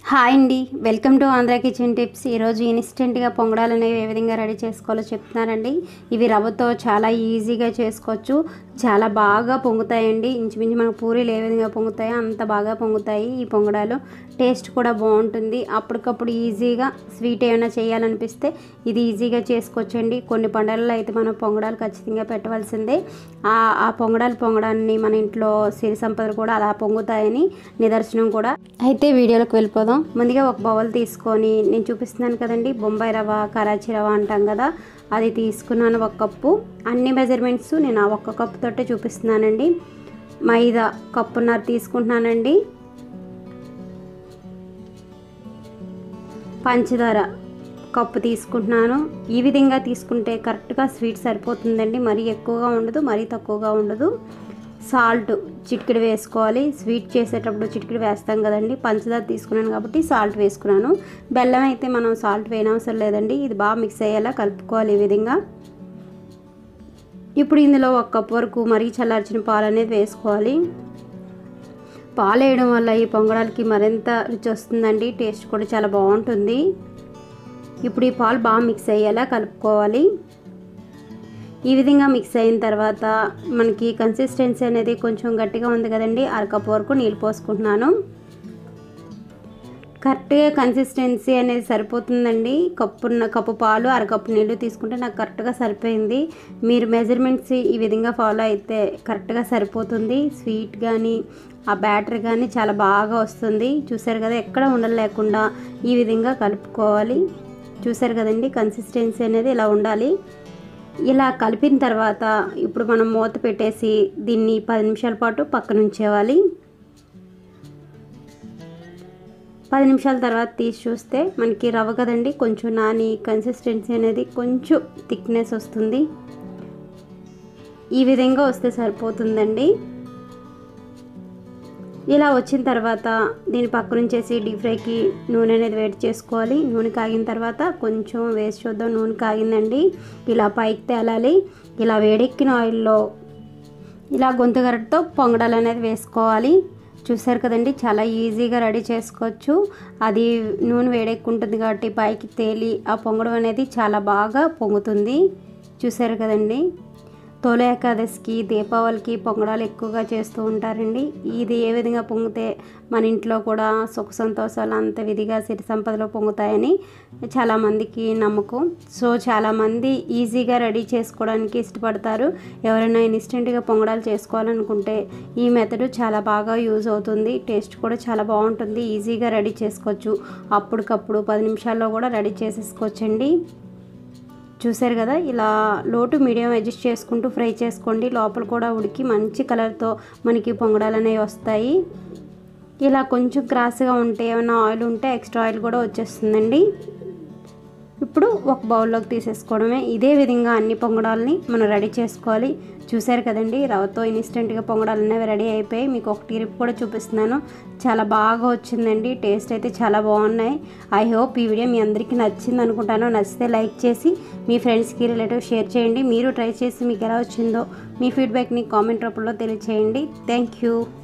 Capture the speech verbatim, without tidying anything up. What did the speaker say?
Hi అండి, welcome to Andhra kitchen tips. ఈరోజు ఇన్స్టెంట్గా పొంగడాలు అనేవి ఏ విధంగా రెడీ చేసుకోవాలో చెప్తున్నానండి. ఇవి రవ్వతో చాలా ఈజీగా చేసుకోవచ్చు, చాలా బాగా పొంగుతాయండి. ఇంచుమించు మనకు పూరీలు ఏ విధంగా పొంగుతాయో అంత బాగా పొంగుతాయి ఈ పొంగడాలు. టేస్ట్ కూడా బాగుంటుంది. అప్పటికప్పుడు ఈజీగా స్వీట్ ఏమైనా చేయాలనిపిస్తే ఇది ఈజీగా చేసుకోవచ్చండి. కొన్ని పండుగల్లో అయితే మనం పొంగడాలు ఖచ్చితంగా పెట్టవలసిందే. ఆ పొంగడాలు పొంగడాన్ని మన ఇంట్లో సిరి సంపదలు కూడా అలా పొంగుతాయని నిదర్శనం కూడా. అయితే వీడియోలోకి వెళ్ళిపోదాం. ముందుగా ఒక బౌల్ తీసుకొని, నేను చూపిస్తున్నాను కదండి బొంబాయి రవ్వ, కరాచీ రవ్వ అంటాం కదా, అది తీసుకున్నాను ఒక కప్పు. అన్ని మెజర్మెంట్స్ నేను ఆ ఒక్క కప్పు తోటే చూపిస్తున్నానండి. మైదా కప్పున్నర తీసుకుంటున్నానండి. పంచదార కప్పు తీసుకుంటున్నాను. ఈ విధంగా తీసుకుంటే కరెక్ట్గా స్వీట్ సరిపోతుందండి. మరీ ఎక్కువగా ఉండదు, మరీ తక్కువగా ఉండదు. సాల్ట్ చిటికెడు వేసుకోవాలి. స్వీట్ చేసేటప్పుడు చిటికెడు వేస్తాం కదండి. పంచదార తీసుకున్నాను కాబట్టి సాల్ట్ వేసుకున్నాను. బెల్లం అయితే మనం సాల్ట్ వేయనవసరం లేదండి. ఇది బాగా మిక్స్ అయ్యేలా కలుపుకోవాలి ఈ విధంగా. ఇప్పుడు ఇందులో ఒక కప్పు వరకు మరీ చల్లార్చిన పాలు అనేది వేసుకోవాలి. పాలు వేయడం వల్ల ఈ పొంగడాలకి మరింత రుచి వస్తుందండి. టేస్ట్ కూడా చాలా బాగుంటుంది. ఇప్పుడు ఈ పాలు బాగా మిక్స్ అయ్యేలా కలుపుకోవాలి. ఈ విధంగా మిక్స్ అయిన తర్వాత మనకి కన్సిస్టెన్సీ అనేది కొంచెం గట్టిగా ఉంది కదండి. అరకప్పు వరకు నీళ్ళు పోసుకుంటున్నాను. కరెక్ట్గా కన్సిస్టెన్సీ అనేది సరిపోతుందండి. కప్పున్న కప్పు పాలు అరకప్పు నీళ్ళు తీసుకుంటే నాకు కరెక్ట్గా సరిపోయింది. మీరు మెజర్మెంట్స్ ఈ విధంగా ఫాలో అయితే కరెక్ట్గా సరిపోతుంది. స్వీట్ కానీ ఆ బ్యాటర్ కానీ చాలా బాగా వస్తుంది. చూసారు కదా, ఎక్కడ ఉండలు లేకుండా ఈ విధంగా కలుపుకోవాలి. చూసారు కదండి, కన్సిస్టెన్సీ అనేది ఇలా ఉండాలి. ఇలా కలిపిన తర్వాత ఇప్పుడు మనం మూత పెట్టేసి దీన్ని పది నిమిషాల పాటు పక్కన ఉంచేవాలి. పది నిమిషాల తర్వాత తీసి చూస్తే మనకి రవ్వ కదండి కొంచెం నాని కన్సిస్టెన్సీ అనేది కొంచెం థిక్నెస్ వస్తుంది. ఈ విధంగా వస్తే సరిపోతుందండి. ఇలా వచ్చిన తర్వాత దీన్ని పక్కన ఉంచేసి డీప్ ఫ్రైకి నూనె అనేది వేడి చేసుకోవాలి. నూనె కాగిన తర్వాత కొంచెం వేసి చూద్దాం. నూనె కాగిందండి, ఇలా పైకి తేలాలి. ఇలా వేడెక్కిన ఆయిల్లో ఇలా గొంతుగరటితో పొంగడాలు అనేది వేసుకోవాలి. చూసారు కదండి, చాలా ఈజీగా రెడీ చేసుకోవచ్చు. అది నూనె వేడెక్కుంటుంది కాబట్టి పైకి తేలి ఆ పొంగడం అనేది చాలా బాగా పొంగుతుంది. చూసారు కదండి, తొలి ఏకాదశికి, దీపావళికి పొంగడాలు ఎక్కువగా చేస్తూ ఉంటారండి. ఇది ఏ విధంగా పొంగితే మన ఇంట్లో కూడా సుఖ సంతోషాలు అంత విధిగా సిరి సంపదలో పొంగుతాయని చాలామందికి నమ్మకం. సో చాలామంది ఈజీగా రెడీ చేసుకోవడానికి ఇష్టపడతారు. ఎవరైనా ఇన్స్టెంట్గా పొంగడాలు చేసుకోవాలనుకుంటే ఈ మెథడ్ చాలా బాగా యూజ్ అవుతుంది. టేస్ట్ కూడా చాలా బాగుంటుంది. ఈజీగా రెడీ చేసుకోవచ్చు. అప్పటికప్పుడు పది నిమిషాల్లో కూడా రెడీ చేసేసుకోవచ్చండి. చూసారు కదా, ఇలా లో టు మీడియం అడ్జస్ట్ చేసుకుంటూ ఫ్రై చేసుకోండి. లోపల కూడా ఉడికి మంచి కలర్తో మనకి పొంగడాలు అనేవి వస్తాయి. ఇలా కొంచెం క్రాస్గా ఉంటే ఏమైనా ఆయిల్ ఉంటే ఎక్స్ట్రా ఆయిల్ కూడా వచ్చేస్తుందండి. ఇప్పుడు ఒక బౌల్లోకి తీసేసుకోవడమే. ఇదే విధంగా అన్ని పొంగడాలని మనం రెడీ చేసుకోవాలి. చూసారు కదండి, రవ్వతో ఇన్స్టెంట్గా పొంగడాలు అనేవి రెడీ అయిపోయి మీకు ఒక టిప్ కూడా చూపిస్తున్నాను. చాలా బాగా వచ్చిందండి. టేస్ట్ అయితే చాలా బాగున్నాయి. ఐ హోప్ ఈ వీడియో మీ అందరికీ నచ్చింది అనుకుంటాను. నచ్చితే లైక్ చేసి మీ ఫ్రెండ్స్కి రిలేటివ్ షేర్ చేయండి. మీరు ట్రై చేసి మీకు ఎలా వచ్చిందో మీ ఫీడ్బ్యాక్ని కామెంట్ రూపంలో తెలియచేయండి. Thank you.